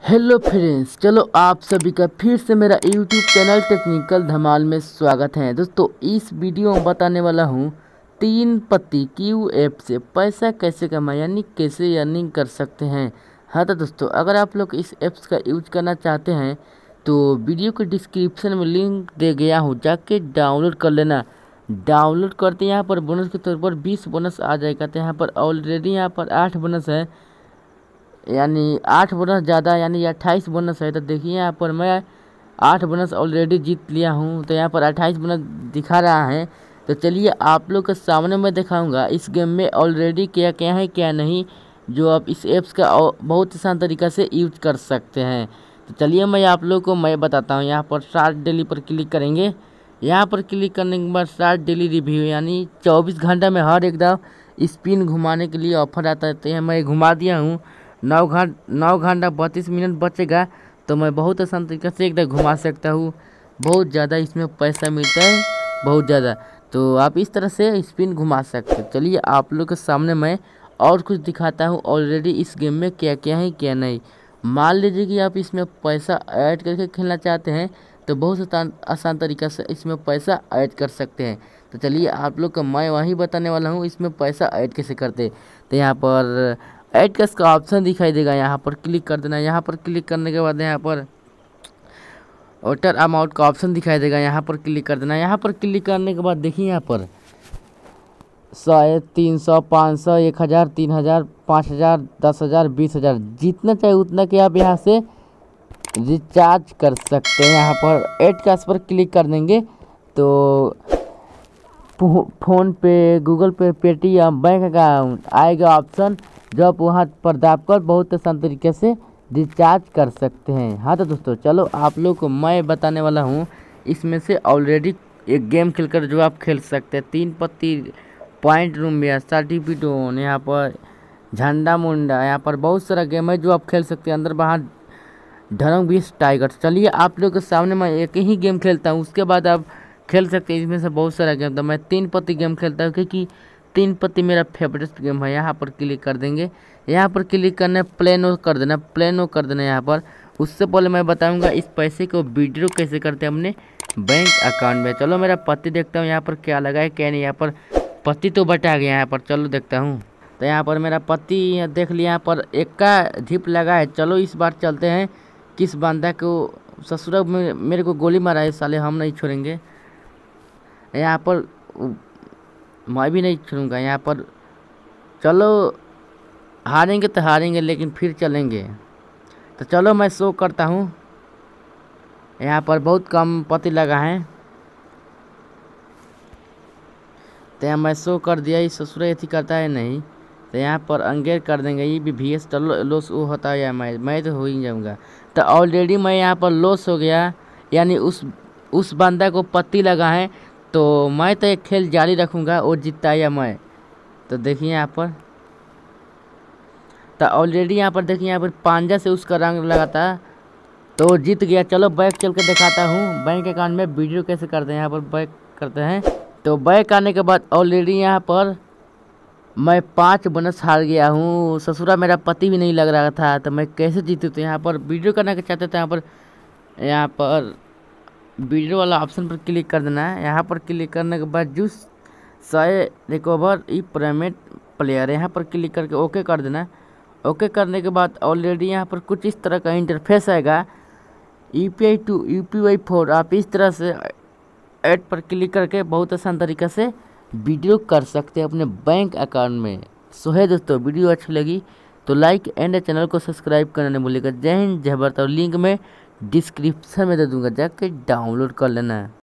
Hello friends, चलो आप सभी का फिर से मेरा यूट्यूब चैनल टेक्निकल धमाल में स्वागत है। दोस्तों, इस वीडियो में बताने वाला हूँ 3 पत्ती क्यू ऐप से पैसा कैसे कमाएं, यानी कैसे अर्निंग कर सकते हैं। हाँ तो दोस्तों, अगर आप लोग इस ऐप्स का यूज करना चाहते हैं तो वीडियो के डिस्क्रिप्शन में लिंक दे गया हूँ, जाके डाउनलोड कर लेना। डाउनलोड करते यहाँ पर बोनस के तौर पर 20 बोनस आ जाएगा। तो यहाँ पर ऑलरेडी यहाँ पर 8 बोनस है, यानी 8 बोनस ज़्यादा, यानी 28 बोनस है। तो देखिए यहाँ पर मैं 8 बोनस ऑलरेडी जीत लिया हूँ, तो यहाँ पर 28 बोनस दिखा रहा है। तो चलिए आप लोग के सामने मैं दिखाऊंगा इस गेम में ऑलरेडी क्या क्या है क्या नहीं, जो आप इस ऐप्स का बहुत आसान तरीक़ा से यूज कर सकते हैं। तो चलिए मैं आप लोग को मैं बताता हूँ। यहाँ पर स्टार्ट डेली पर क्लिक करेंगे। यहाँ पर क्लिक करने के बाद स्टार्ट डेली रिव्यू, यानी 24 घंटा में हर एक दफ़ा स्पिन घुमाने के लिए ऑफर आता है। तो मैं घुमा दिया हूँ। 9 घंटा 32 मिनट बचेगा, तो मैं बहुत आसान तरीके से एकदम घुमा सकता हूँ। बहुत ज़्यादा इसमें पैसा मिलता है, बहुत ज़्यादा। तो आप इस तरह से स्पिन घुमा सकते हैं। चलिए आप लोग के सामने मैं और कुछ दिखाता हूँ ऑलरेडी इस गेम में क्या क्या है क्या नहीं। मान लीजिए कि आप इसमें पैसा ऐड करके खेलना चाहते हैं, तो बहुत आसान तरीक़ा से इसमें पैसा ऐड कर सकते हैं। तो चलिए आप लोग को मैं वही बताने वाला हूँ इसमें पैसा ऐड कैसे करते। तो यहाँ पर ऐड कैश का ऑप्शन दिखाई देगा, यहाँ पर क्लिक कर देना। यहाँ पर क्लिक करने के बाद यहाँ पर ऑर्डर अमाउंट का ऑप्शन दिखाई देगा, यहाँ पर क्लिक कर देना। यहाँ पर क्लिक करने के बाद देखिए यहाँ पर 100, 300, 500, 1000, 3000, 5000, 10000, 20000 जितना चाहे उतना कि आप यहाँ से रिचार्ज कर सकते हैं। यहाँ पर ऐड कैश पर क्लिक कर देंगे तो फ़ोन पे, Google Pay, Paytm, bank account आएगा ऑप्शन, जो आप वहाँ पर दाबकर बहुत आसान तरीके से रिचार्ज कर सकते हैं। हाँ तो दोस्तों, चलो आप लोग को मैं बताने वाला हूँ इसमें से ऑलरेडी एक गेम खेलकर जो आप खेल सकते हैं। 3 पत्ती, पॉइंट रूम या सर्टिफिकेट, यहाँ पर झंडा मुंडा, यहाँ पर बहुत सारा गेम है जो आप खेल सकते हैं। अंदर बाहर ढरंग बीस टाइगर। चलिए आप लोग के सामने मैं एक ही गेम खेलता हूँ, उसके बाद आप खेल सकते हैं। इसमें से बहुत सारा गेम था, मैं 3 पत्ती गेम खेलता हूँ क्योंकि 3 पत्ती मेरा फेवरेट गेम है। यहाँ पर क्लिक कर देंगे। यहाँ पर क्लिक करना, प्लेनो कर देना, प्लेनो कर देना। यहाँ पर उससे पहले मैं बताऊंगा इस पैसे को विड्रॉ कैसे करते हैं अपने बैंक अकाउंट में। चलो मेरा पत्ती देखता हूँ यहाँ पर क्या लगा है क्या नहीं। यहाँ पर पत्ती तो बटा गया, यहाँ पर चलो देखता हूँ। तो यहाँ पर मेरा पत्ती देख लिया, यहाँ पर 1 का झिप लगा है। चलो इस बार चलते हैं। किस बंदा को ससुरा में मेरे को गोली मारा है, साले हम नहीं छोड़ेंगे। यहाँ पर मैं भी नहीं छोड़ूंगा। यहाँ पर चलो हारेंगे तो हारेंगे, लेकिन फिर चलेंगे। तो चलो मैं शो करता हूँ। यहाँ पर बहुत कम पत्ती लगा है, तो यहाँ मैं शो कर दिया। इस ससुरा ऐसी करता है नहीं, तो यहाँ पर अंगेर कर देंगे। ये भी VS चलो लॉस वो होता है, या मैं तो हो ही जाऊँगा। तो ऑलरेडी मैं यहाँ पर लॉस हो गया, यानी उस बंदा को पत्ती लगा है। तो मैं तो एक खेल जारी रखूँगा, वो जीतता है या मैं। तो देखिए यहाँ पर, तो ऑलरेडी यहाँ पर देखिए, यहाँ पर पांजा से उसका रंग लगा था, तो वो जीत गया। चलो बैक चल के दिखाता हूँ बैंक अकाउंट में वीडियो कैसे करते हैं। यहाँ पर बैक करते हैं, तो बैक आने के बाद ऑलरेडी यहाँ पर मैं 5 बोनस हार गया हूँ। ससुरा मेरा पति भी नहीं लग रहा था, तो मैं कैसे जीतूँ। तो यहाँ पर वीडियो करना के चाहते थे, यहाँ पर वीडियो वाला ऑप्शन पर क्लिक कर देना है। यहाँ पर क्लिक करने के बाद juice 100 recover E premium player, यहाँ पर क्लिक करके ओके कर देना। ओके करने के बाद ऑलरेडी यहाँ पर कुछ इस तरह का इंटरफेस आएगा, UPI to UPI 4। आप इस तरह से ऐड पर क्लिक करके बहुत आसान तरीक़े से वीडियो कर सकते हैं अपने बैंक अकाउंट में। सो है दोस्तों, वीडियो अच्छी लगी तो लाइक एंड चैनल को सब्सक्राइब करना नहीं भूलिएगा। जय हिंद, जय भारत। और लिंक में डिस्क्रिप्शन में दे दूँगा, जाके डाउनलोड कर लेना।